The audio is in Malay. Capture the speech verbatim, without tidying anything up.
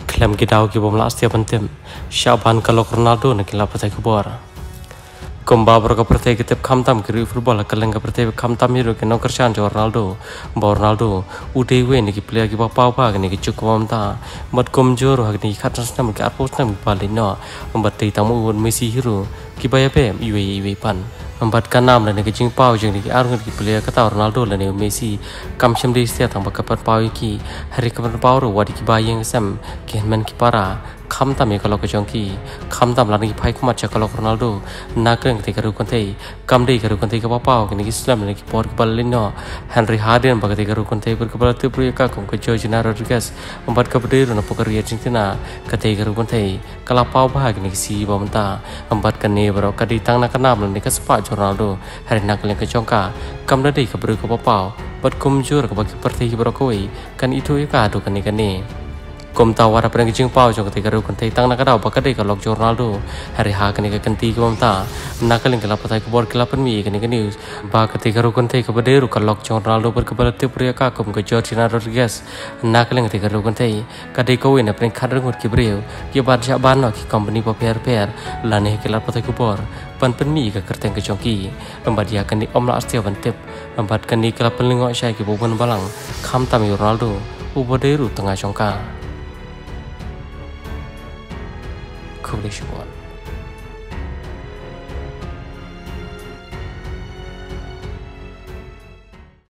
klaim kita ki bom last ya pantem Syaban kalau Ronaldo nak kila patai kubor komba berka patai kita kamtam kiri football kaleng ka patai kamtam hero ke noker chan jo Ronaldo ba Ronaldo ude we ni ki player ki ba pau pa ni ki chukwam ta mat komjor ha ni khatras nam ki apos nam palino ambat tei tamu un Messi hero ki ba ya pe iwe iwe pan ambat kanam la ni ki jing pau jing ni ki arun ki player ka ta Ronaldo la ni Messi kam sham de sia tang ba ka pat pau ki hari ka pat pau ro wadi ki ba yeng sam ki man ki para kham tam kalau ke jongki kham tam lani phai khmat cha kalau Ronaldo na kreng te karu konte kam dei karu konte ka pau ki ni Islam ni ki por ki balino Henry Harden ba te karu konte per ka bal te pro ka kom ke George Rodriguez ambat ka bede ro na pokari Argentina ka te karu konte kala pau ba ki ni si ba menta ambat ka ne bro ka di tang na ka nam ni ka spa Ronaldo hari na kleng ke jongka kam dei ka bru ka pau bat kum jur ka ba ki perti ki bro koi kan itu ka do kan ni kan ni kom tawar apa yang jing pau jong ketika ru kentai tang nak ada pakai dek kalau Ronaldo hari ha kini ke kenti kom ta nak keling kelapa tai ke bor kelapan mi kini ke news ba ketika ru kentai ke bede ru kalau Ronaldo berkebal tip pria ka kom ke George Rodriguez nak keling ketika ru kentai kadai ko win apa yang kadang ngut kibreu ki bar jaban ki company pa per per lane kelapa tai ke bor pan pen mi ke kerteng ke jongki lembat dia kini om la astia ban tip lembat kini kelapa lingok syai ki boban balang kham tam Ronaldo ubode ru tengah jongka Coolish one.